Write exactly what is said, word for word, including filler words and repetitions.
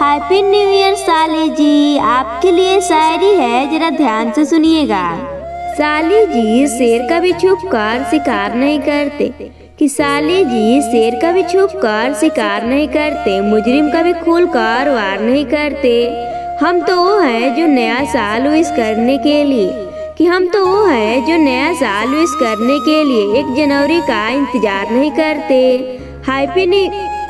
Happy new year साली जी, आपके लिए शायरी है, जरा ध्यान से सुनिएगा। साली जी शेर कभी छुप कर शिकार नहीं करते, कि साली जी शेर कभी छुप कर शिकार नहीं करते, मुजरिम कभी खुल कर वार नहीं करते। हम तो वो है जो नया साल विश करने के लिए, कि हम तो वो है जो नया साल विश करने के लिए एक जनवरी का इंतजार नहीं करते। Happy new